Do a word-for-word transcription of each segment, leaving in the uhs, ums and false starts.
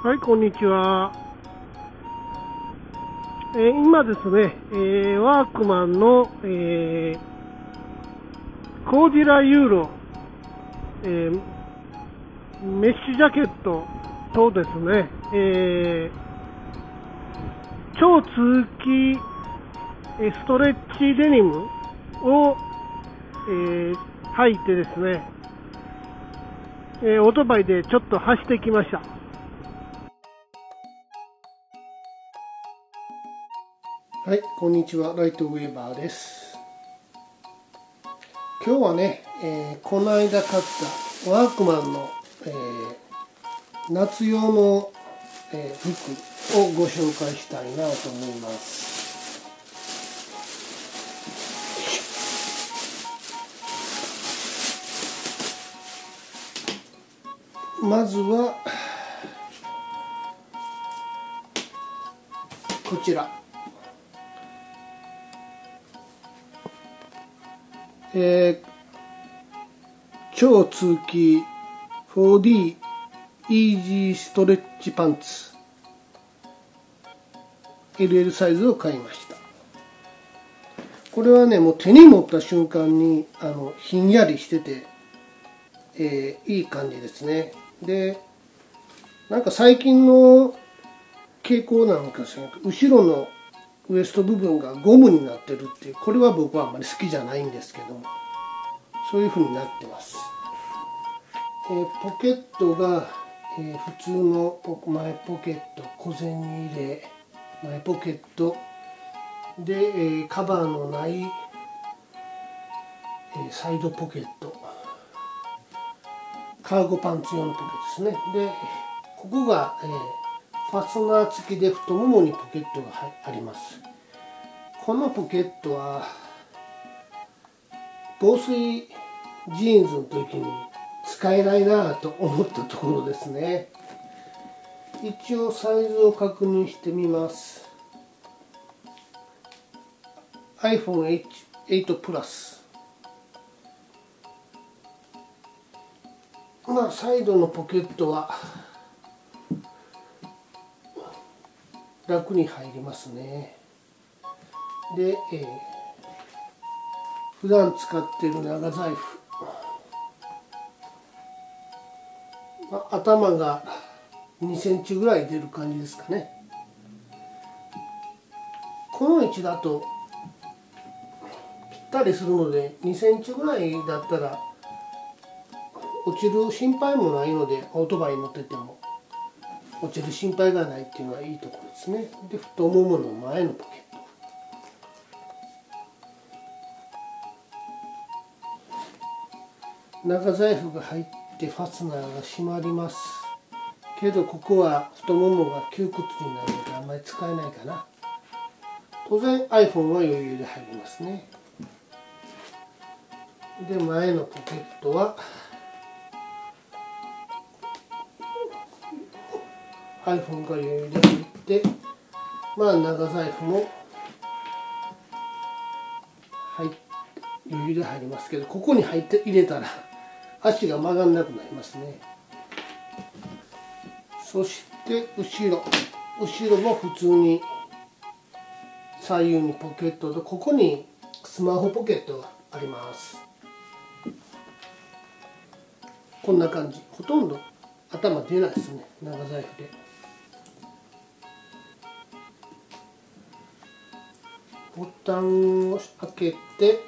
はい、こんにちは。えー今ですね、えーワークマンの、えーコーディラユーロ、えーメッシュジャケットとですね、えー超通気えーストレッチデニムを、えー履いてですね、えーオートバイでちょっと走ってきました。はい、こんにちは。ライトウェーバーです。今日はね、えーこの間買ったワークマンの、えー夏用の、えー服をご紹介したいなと思います。まずはこちら、えー超通気 フォーディー イージーストレッチパンツ エルエル サイズを買いました。これはね、もう手に持った瞬間にあのひんやりしてて、えーいい感じですね。で、なんか最近の傾向なのかしら、後ろのウエスト部分がゴムになってるっていう、これは僕はあんまり好きじゃないんですけども、そういう風になってます。えーポケットが、えー普通の前ポケット、小銭入れ、前ポケットで、えーカバーのない、えーサイドポケット、カーゴパンツ用のポケットですね。で、ここが、えーファスナー付きで太ももにポケットがあります。このポケットは防水ジーンズの時に使えないなと思ったところですね。一応サイズを確認してみます。 アイフォンエイト プラス、まあサイドのポケットは楽に入りますね。で、えー、普段使っている長財布、まあ、頭がにセンチぐらい出る感じですかね。この位置だとぴったりするのでにセンチぐらいだったら落ちる心配もないので、オートバイに乗ってても落ちる心配がないっていうのはいいところですね。で、太ももの前のポケット、長財布が入ってファスナーが閉まりますけど、ここは太ももが窮屈になるのであんまり使えないかな。当然 アイフォン は余裕で入りますね。で、前のポケットは アイフォン が余裕で入って、まあ長財布も入余裕で入りますけど、ここに入って入れたら足が曲がんなくなりますね。そして後ろ後ろも普通に左右にポケットと、ここにスマホポケットがあります。こんな感じ。ほとんど頭出ないですね、長財布で。ボタンを開けて、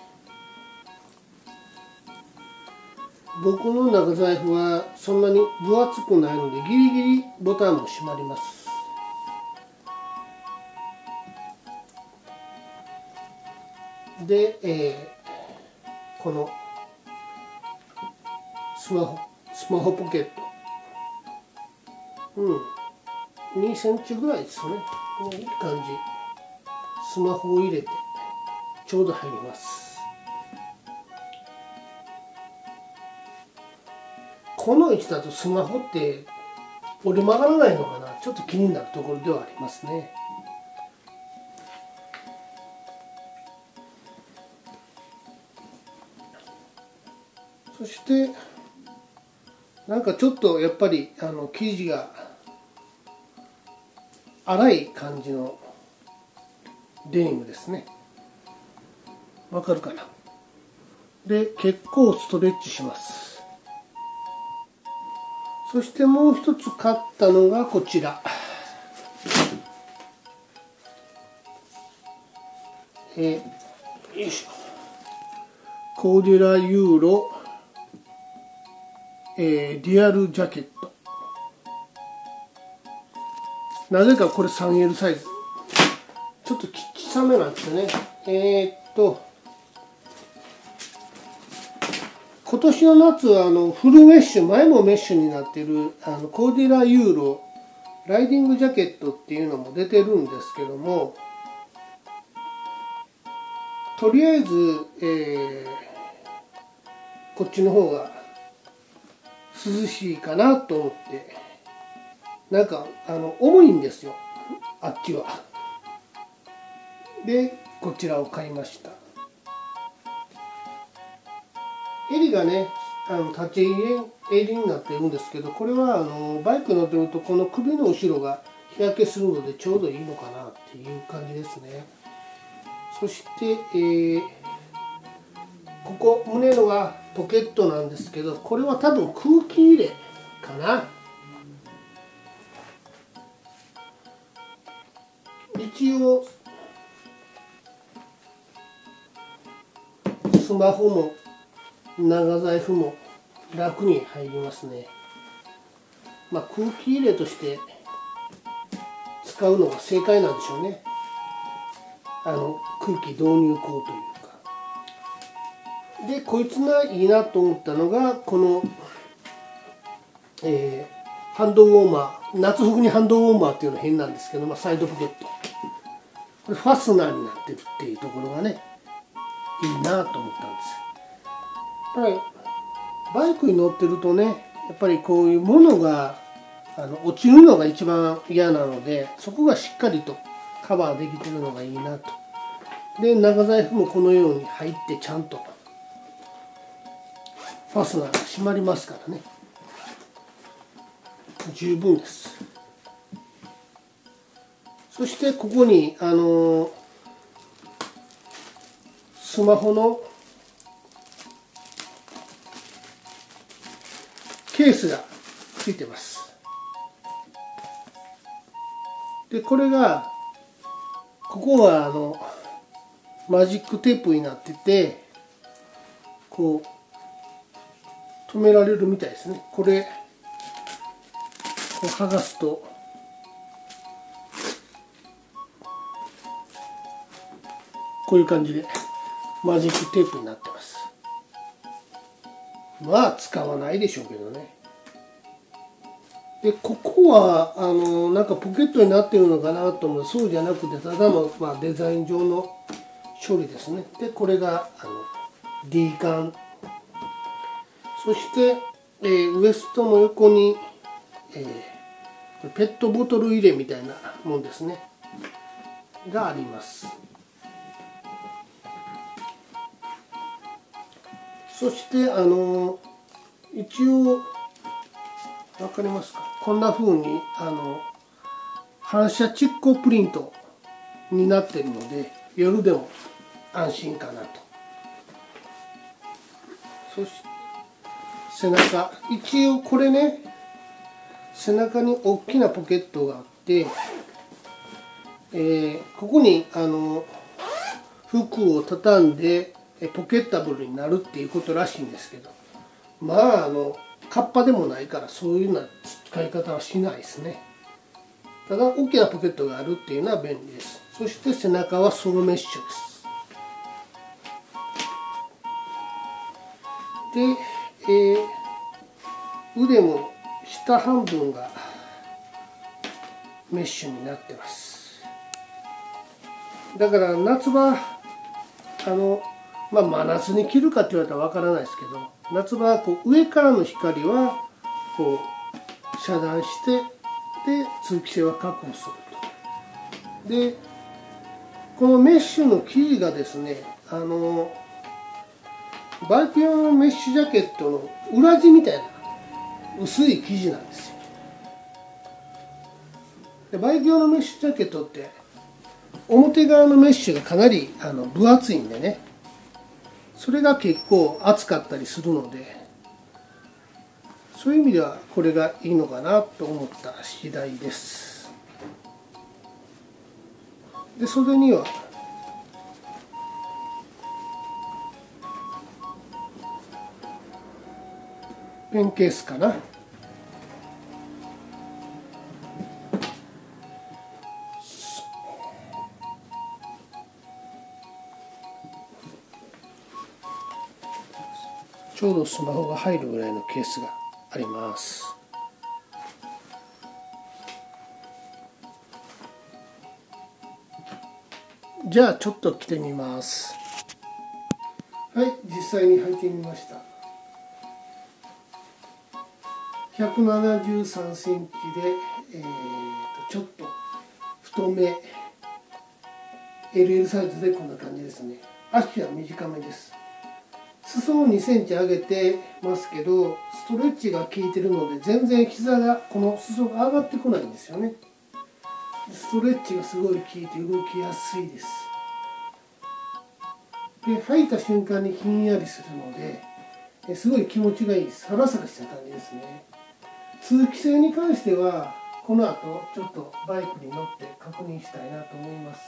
僕の長財布はそんなに分厚くないのでギリギリボタンも閉まります。で、えー、このスマホスマホポケット、うんにセンチぐらいですね。いい感じ。スマホを入れてちょうど入ります。この位置だとスマホって折れ曲がらないのかな、ちょっと気になるところではありますね。そしてなんかちょっとやっぱりあの生地が粗い感じのデニムですね。わかるかな。で、結構ストレッチします。そしてもう一つ買ったのがこちら。えー、よいしょ。コーデュラユーロ、えー、リアルジャケット。なぜかこれ スリーエル サイズ。ちょっと小さめなんですよね。えー、っと、今年の夏はあのフルメッシュ、前もメッシュになっているあのコーデュラユーロライディングジャケットっていうのも出てるんですけども、とりあえず、えー、こっちの方が涼しいかなと思って、なんかあの重いんですよ、あっちは。でこちらを買いました。襟がね、あの立ち襟になってるんですけど、これはあのバイク乗ってるとこの首の後ろが日焼けするのでちょうどいいのかなっていう感じですね。そして、えー、ここ胸のがポケットなんですけど、これは多分空気入れかな。一応スマホも長財布も楽に入りますね。まあ空気入れとして使うのが正解なんでしょうね。あの空気導入口というか。でこいつがいいなと思ったのがこの、えー、ハンドウォーマー、夏服にハンドウォーマーっていうのは変なんですけど、まあ、サイドポケット、これファスナーになってるっていうところがねいいなと思ったんです。はい、バイクに乗ってるとね、やっぱりこういうものがあの落ちるのが一番嫌なので、そこがしっかりとカバーできてるのがいいなと。で長財布もこのように入ってちゃんとファスナーが閉まりますからね、十分です。そしてここにあのスマホのケースがついてます。でこれがここはあのマジックテープになってて、こう止められるみたいですね。これこう剥がすとこういう感じでマジックテープになってます。まあ使わないでしょうけどね。でここはあのなんかポケットになってるのかなと思う。そうじゃなくてただの、まあ、デザイン上の処理ですね。でこれがあの D 缶、そして、えー、ウエストの横に、えー、ペットボトル入れみたいなもんですねがあります。そしてあの一応分かりますか、こんな風にあの反射蓄光プリントになっているので夜でも安心かなと。そして背中、一応これね、背中に大きなポケットがあって、えー、ここにあの服を畳んでポケッタブルになるっていうことらしいんですけど、まああのカッパでもないからそういうような使い方はしないですね。ただ大きなポケットがあるっていうのは便利です。そして背中はソロメッシュです。で、えー、腕も下半分がメッシュになってます。だから夏場あのまあ真夏に着るかって言われたらわからないですけど、夏場はこう上からの光はこう遮断してで通気性は確保すると。でこのメッシュの生地がですね、あのバイク用のメッシュジャケットの裏地みたいな薄い生地なんですよ。 でバイク用のメッシュジャケットって表側のメッシュがかなりあの分厚いんでね、それが結構厚かったりするので、そういう意味ではこれがいいのかなと思った次第です。で袖にはペンケースかな。ちょうどスマホが入るぐらいのケースがあります。じゃあちょっと着てみます。はい、実際に履いてみました。ひゃくななじゅうさんセンチで、えー、とちょっと太め エルエル サイズでこんな感じですね。足は短めです。裾をにセンチ上げてますけど、ストレッチが効いてるので全然膝がこの裾が上がってこないんですよね。ストレッチがすごい効いて動きやすいです。で履いた瞬間にひんやりするのですごい気持ちがいいです。サラサラした感じですね。通気性に関してはこの後ちょっとバイクに乗って確認したいなと思います。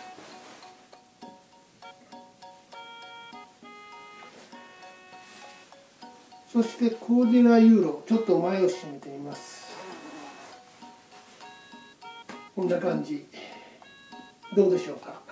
そしてコーディナユーロ、ちょっと前を締めてみます。こんな感じ。どうでしょうか。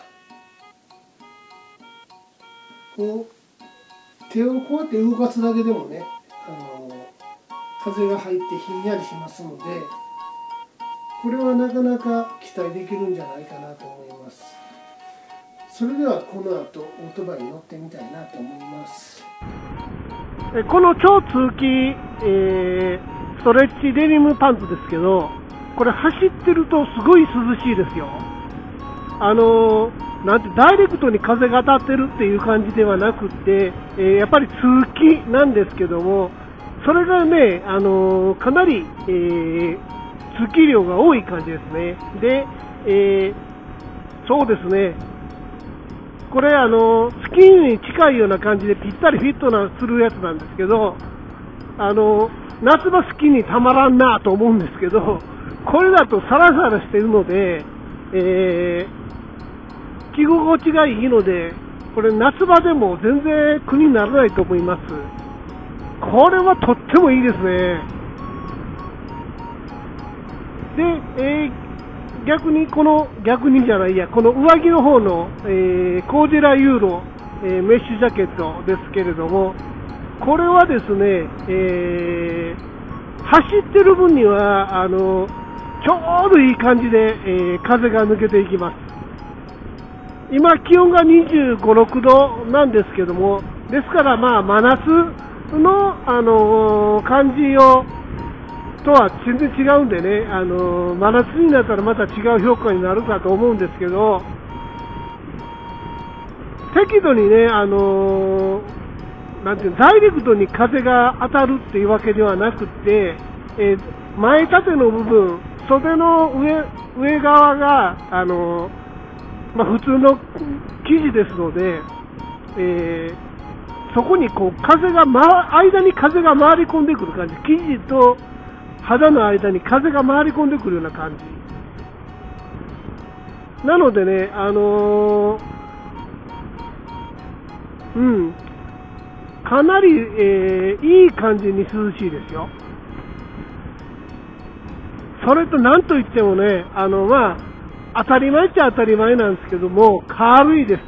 こう手をこうやって動かすだけでもね、あの風が入ってひんやりしますので、これはなかなか期待できるんじゃないかなと思います。それではこの後オートバイに乗ってみたいなと思います。 この超通気、えー、ストレッチデニムパンツですけど、これ走ってるとすごい涼しいですよ。あのー、なんてダイレクトに風が当たってるっていう感じではなくて、えー、やっぱり通気なんですけども、それがね、あのー、かなり、えー、通気量が多い感じですね。で、えー、そうですね。これあのスキーに近いような感じでぴったりフィットなするやつなんですけど、あの夏場スキーにたまらんなと思うんですけど、これだとサラサラしているので、えー、着心地がいいので、これ夏場でも全然苦にならないと思います。これはとってもいいですね。で、えー逆にこの逆にじゃないやこの上着の方の、えー、コーディラユーロ、えー、メッシュジャケットですけれども、これはですね、えー、走ってる分にはあのちょうどいい感じで、えー、風が抜けていきます。今気温がにじゅうご、ろくどなんですけども、ですからまあ真夏の、あのー、感じをとは全然違うんでね、あのー、真夏になったらまた違う評価になるかと思うんですけど、適度にね、あのー、なんていうの、ダイレクトに風が当たるっていうわけではなくて、えー、前縦の部分、袖の 上, 上側が、あのーまあ、普通の生地ですので、えー、そこにこう風が、ま、間に風が回り込んでくる感じ、生地と肌の間に風が回り込んでくるような感じなのでね、あのー、うんかなり、えー、いい感じに涼しいですよ。それとなんといってもね、あのまあ当たり前っちゃ当たり前なんですけども、軽いです。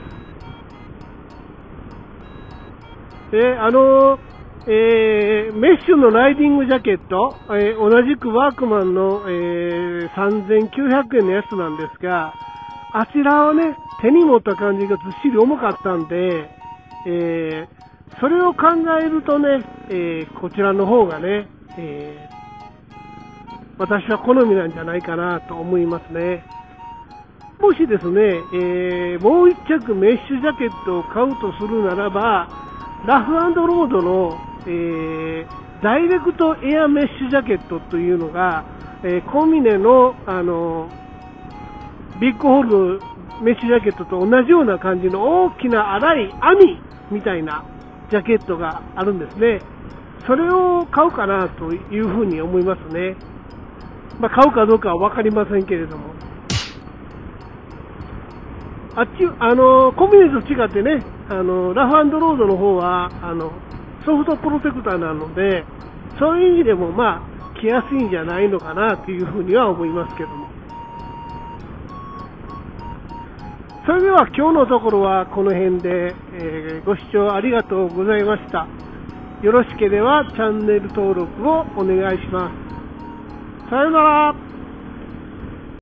で、あのーえー、メッシュのライディングジャケット、えー、同じくワークマンの、えー、さんぜんきゅうひゃくえんのやつなんですが、あちらはね、手に持った感じがずっしり重かったんで、えー、それを考えるとね、えー、こちらの方がね、えー、私は好みなんじゃないかなと思いますね。もしですね、えー、もう一着メッシュジャケットを買うとするならば、ラフ&ロードの、えー、ダイレクトエアメッシュジャケットというのがえー、コミネの、あのビッグホールのメッシュジャケットと同じような感じの大きな粗い網みたいなジャケットがあるんですね。それを買うかなというふうに思いますね。まあ、買うかどうかは分かりませんけれども、あっちあのコミネと違ってね、あのラフ&ロードの方はあのソフトプロテクターなので、そういう意味でもまあ着やすいんじゃないのかなというふうには思いますけども。それでは今日のところはこの辺で、えー、ご視聴ありがとうございました。よろしければチャンネル登録をお願いします。さようなら。